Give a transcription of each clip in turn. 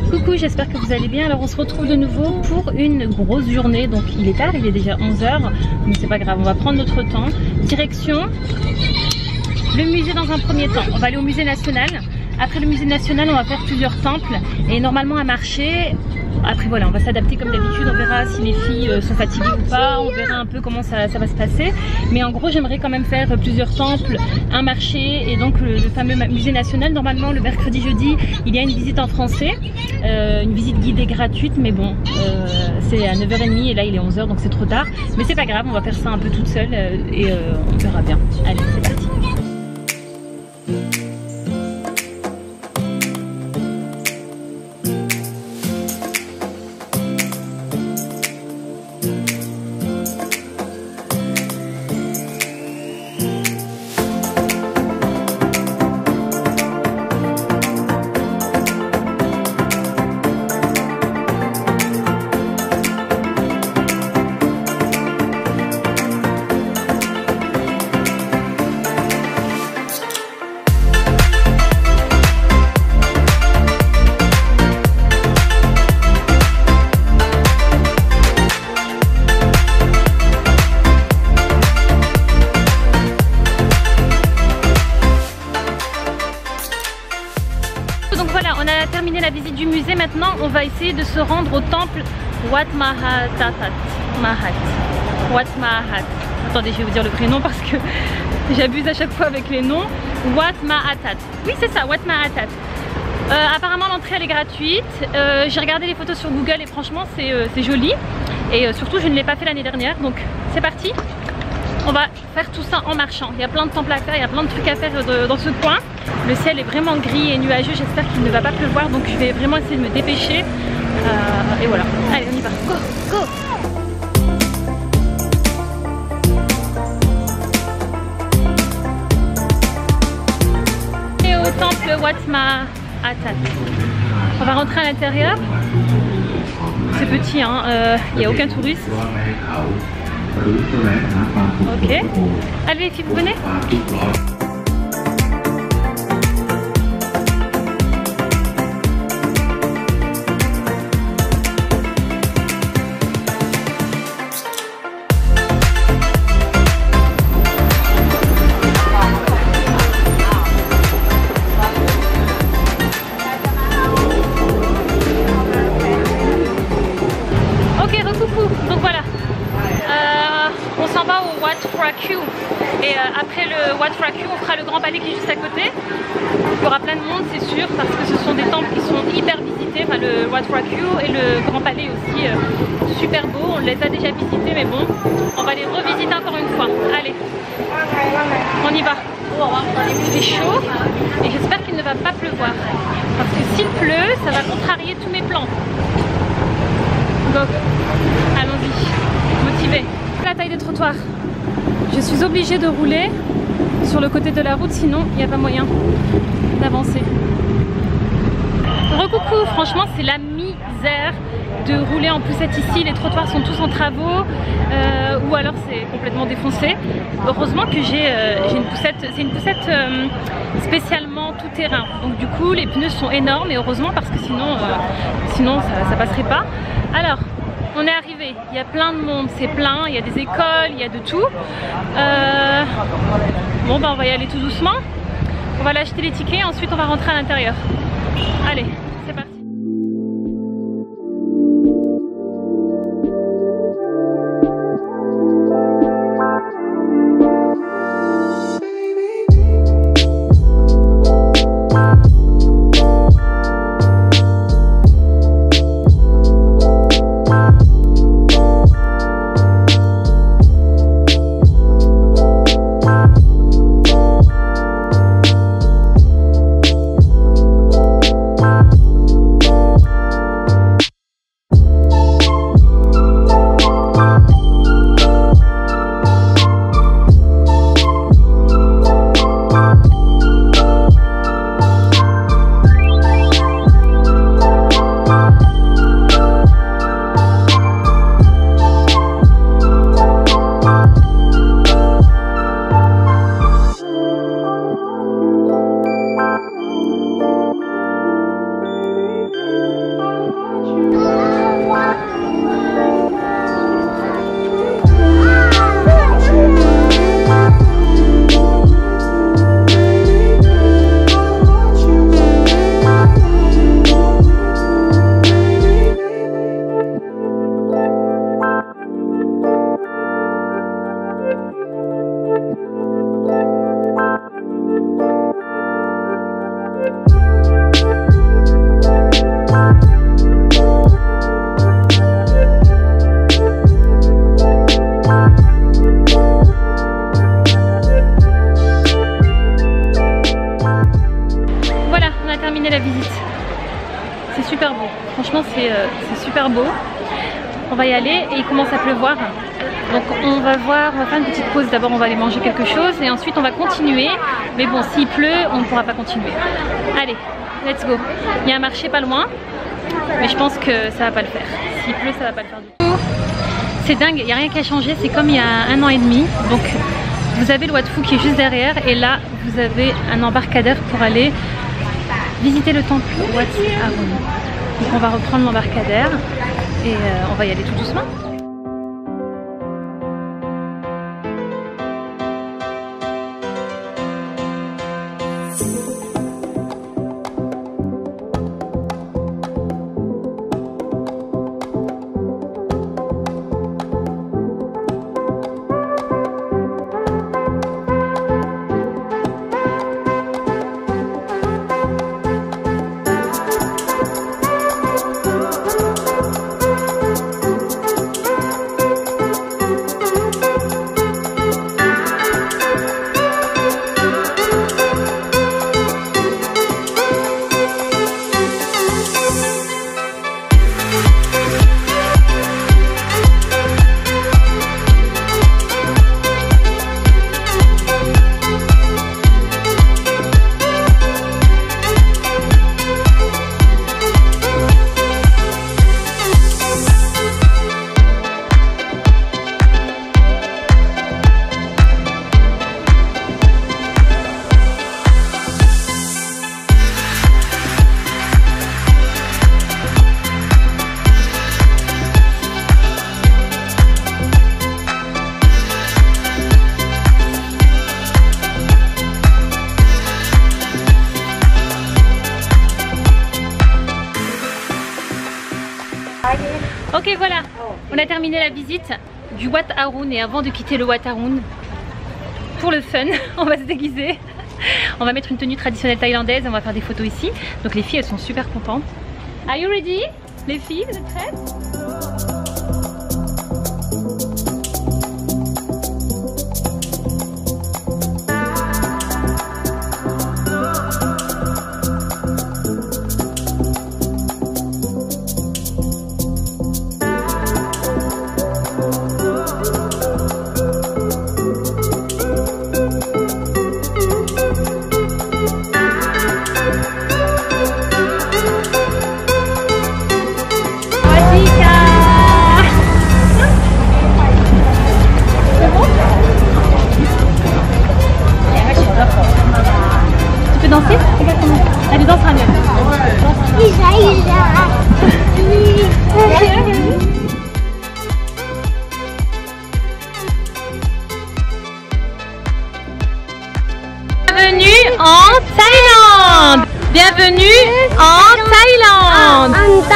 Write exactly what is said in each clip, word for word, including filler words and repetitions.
Coucou, j'espère que vous allez bien. Alors on se retrouve de nouveau pour une grosse journée. Donc il est tard, il est déjà onze heures, mais c'est pas grave, on va prendre notre temps. Direction le musée dans un premier temps. On va aller au musée national. Après le musée national, on va faire plusieurs temples et normalement un marché. Après voilà, on va s'adapter comme d'habitude, on verra si les filles sont fatiguées ou pas, on verra un peu comment ça, ça va se passer. Mais en gros, j'aimerais quand même faire plusieurs temples, un marché et donc le, le fameux musée national. Normalement, le mercredi, jeudi, il y a une visite en français, euh, une visite guidée gratuite, mais bon, euh, c'est à neuf heures trente et là il est onze heures, donc c'est trop tard. Mais c'est pas grave, on va faire ça un peu toute seule euh, et euh, on verra bien. Allez, c'est parti. Donc voilà, on a terminé la visite du musée. Maintenant, on va essayer de se rendre au temple Wat Maha Mahat. Wat Mahat. Attendez, je vais vous dire le prénom parce que j'abuse à chaque fois avec les noms. Wat Mahatat. Oui, c'est ça, Wat Mahatat. Euh, apparemment, l'entrée elle est gratuite. Euh, J'ai regardé les photos sur Google et franchement, c'est euh, joli. Et euh, surtout, je ne l'ai pas fait l'année dernière. Donc, c'est parti. On va faire tout ça en marchant. Il y a plein de temples à faire, il y a plein de trucs à faire de, dans ce coin. Le ciel est vraiment gris et nuageux, j'espère qu'il ne va pas pleuvoir, donc je vais vraiment essayer de me dépêcher. Euh, et voilà, allez on y va, go, go! Et au temple Wat Mahatat. On va rentrer à l'intérieur. C'est petit, hein, euh, il n'y a aucun touriste. Ok. Allez les filles, vous venez? Ok, recoucou. Donc voilà. On s'en va au Wat Phra Kaew et euh, après le Wat Phra Kaew on fera le grand palais qui est juste à côté. Il y aura plein de monde c'est sûr parce que ce sont des temples qui sont hyper visités, enfin le Wat Phra Kaew et le grand palais aussi euh, super beau, on les a déjà visités mais bon on va les revisiter encore une fois. Allez, on y va. Il fait chaud et j'espère qu'il ne va pas pleuvoir parce que s'il pleut ça va contrarier tous mes plans. Go, allons-y, motivé. La taille des trottoirs, je suis obligée de rouler sur le côté de la route sinon il n'y a pas moyen d'avancer. Recoucou, franchement c'est la misère de rouler, en plus être ici, les trottoirs sont tous en travaux euh, ou alors c'est complètement défoncé. Heureusement que j'ai euh, une poussette, c'est une poussette euh, spécialement tout terrain, donc du coup les pneus sont énormes et heureusement parce que sinon, euh, sinon ça, ça passerait pas. Alors on est arrivé, il y a plein de monde, c'est plein, il y a des écoles, il y a de tout. Euh... Bon bah on va y aller tout doucement. On va aller acheter les tickets, ensuite on va rentrer à l'intérieur. Allez, c'est parti. super beau. Franchement, c'est euh, super beau. On va y aller et il commence à pleuvoir. Donc on va voir, on va faire une petite pause. D'abord on va aller manger quelque chose et ensuite on va continuer. Mais bon, s'il pleut, on ne pourra pas continuer. Allez, let's go. Il y a un marché pas loin, mais je pense que ça va pas le faire. S'il pleut, ça va pas le faire du tout. C'est dingue, il n'y a rien qui a changé. C'est comme il y a un an et demi. Donc vous avez le Wat Phu qui est juste derrière et là vous avez un embarcadère pour aller visiter le temple Wat Arun. Donc on va reprendre l'embarcadère et euh, on va y aller tout doucement. Ok, voilà, on a terminé la visite du Wat Arun et avant de quitter le Wat Arun, pour le fun, on va se déguiser. On va mettre une tenue traditionnelle thaïlandaise et on va faire des photos ici. Donc les filles elles sont super contentes. Are you ready? Les filles, vous êtes prêtes? Danser? Allez, danse un mieux. Bienvenue en Thaïlande. Bienvenue en Thaïlande.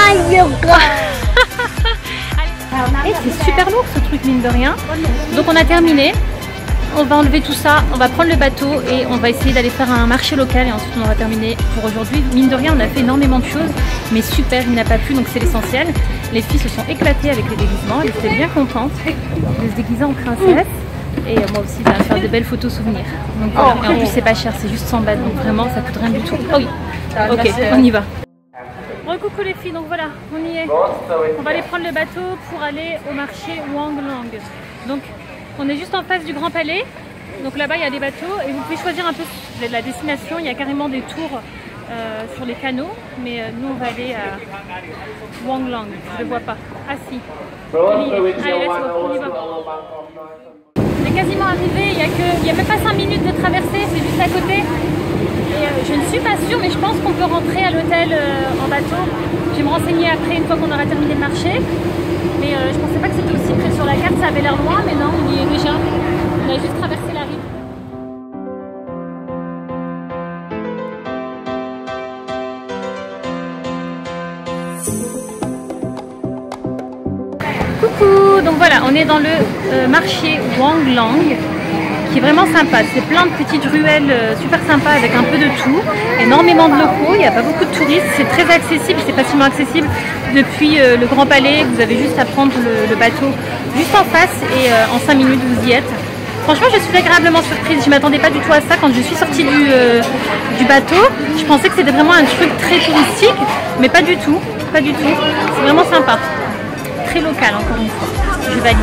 Et c'est super lourd ce truc mine de rien. Donc on a terminé. On va enlever tout ça, on va prendre le bateau et on va essayer d'aller faire un marché local et ensuite on aura terminé pour aujourd'hui. Mine de rien, on a fait énormément de choses, mais super, il n'a pas plu, donc c'est l'essentiel. Les filles se sont éclatées avec les déguisements, elles étaient bien contentes de se déguiser en princesse. Et moi aussi, ça va faire de belles photos souvenirs. Donc, voilà. Et en plus, c'est pas cher, c'est juste cent bahts, donc vraiment, ça coûte rien du tout. Oh oui, ok, on y va. Bon, coucou les filles, donc voilà, on y est. On va aller prendre le bateau pour aller au marché Wang Lang. Donc, on est juste en face du Grand Palais, donc là-bas il y a des bateaux et vous pouvez choisir un peu la destination, il y a carrément des tours euh, sur les canaux, mais euh, nous on va aller à Wang Lang, je ne le vois pas. Ah si, allez, let's go, on y va. On est quasiment arrivé, il n'y a, que, il y a même pas cinq minutes de traversée, c'est juste à côté. Et euh, je ne suis pas sûre, mais je pense qu'on peut rentrer à l'hôtel euh, en bateau. Je vais me renseigner après une fois qu'on aura terminé le marché. Mais euh, je pensais pas que c'était aussi près sur la carte, ça avait l'air loin, mais non, on y est déjà. On a juste traversé la rive. Coucou, donc voilà, on est dans le euh, marché Wang Lang, qui est vraiment sympa. C'est plein de petites ruelles euh, super sympas avec un peu de tout, énormément de locaux, il n'y a pas beaucoup de touristes, c'est très accessible, c'est facilement accessible depuis euh, le Grand Palais. Vous avez juste à prendre le, le bateau juste en face et euh, en cinq minutes vous y êtes. Franchement, je suis agréablement surprise, je ne m'attendais pas du tout à ça quand je suis sortie du, euh, du bateau. Je pensais que c'était vraiment un truc très touristique, mais pas du tout. pas du tout. C'est vraiment sympa. Très local encore une fois. Je valide.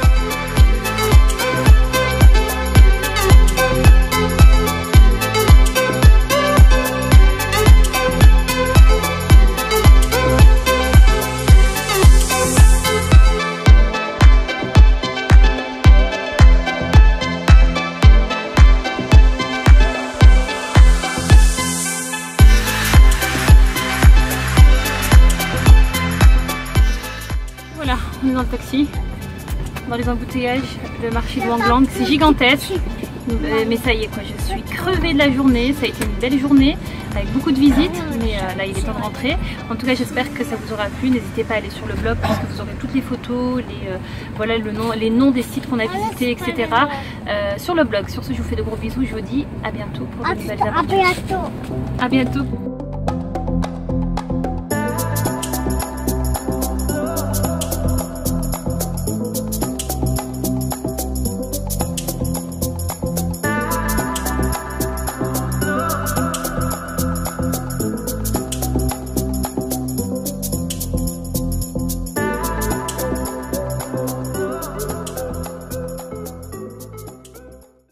Voilà, on est dans le taxi, dans les embouteillages, le marché de Wanglang, c'est gigantesque, mais ça y est quoi, je suis crevée de la journée, ça a été une belle journée avec beaucoup de visites, mais euh, là il est temps de rentrer. En tout cas j'espère que ça vous aura plu, n'hésitez pas à aller sur le blog parce que vous aurez toutes les photos, les, euh, voilà, le nom, les noms des sites qu'on a visités, et cetera. Euh, sur le blog. Sur ce je vous fais de gros bisous, je vous dis à bientôt pour de nouvelles aventures. À bientôt. À bientôt.